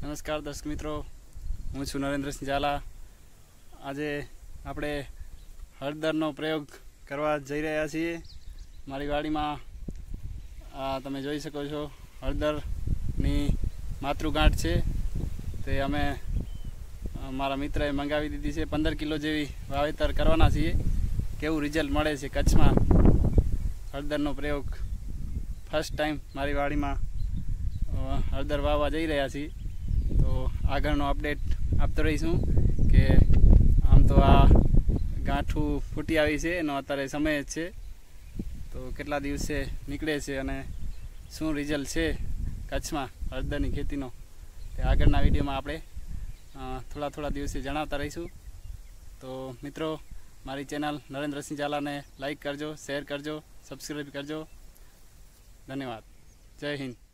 નમસ્કાર દર્શક મિત્રો, હું છું નરેન્દ્રસિંહ ઝાલા। આજે આપણે હળદરનો પ્રયોગ કરવા જઈ રહ્યા છીએ। મારી વાડીમાં તમે જોઈ શકો છો, હળદરની માતૃગાંઠ છે તે અમે મારા મિત્રએ મંગાવી દીધી છે। 15 કિલો જેવી વાવેતર કરવાના છીએ। કેવું રિઝલ્ટ મળે છે કચ્છમાં હળદરનો પ્રયોગ ફર્સ્ટ ટાઈમ મારી વાડીમાં હળદર વાવવા જઈ રહ્યા છીએ, તો આગળનો અપડેટ આપતો રહીશું કે આમ તો આ ગાંઠું ફૂટી આવી છે, એનો અત્યારે સમય જ છે, તો કેટલા દિવસે નીકળે છે અને શું રિઝલ્ટ છે કચ્છમાં હળદરની ખેતીનો તે આગળના વિડીયોમાં આપણે થોડા દિવસે જણાવતા રહીશું। તો મિત્રો, મારી ચેનલ નરેન્દ્રસિંહ ઝાલાને લાઈક કરજો, શેર કરજો, સબસ્ક્રાઈબ કરજો। ધન્યવાદ। જય હિન્દ।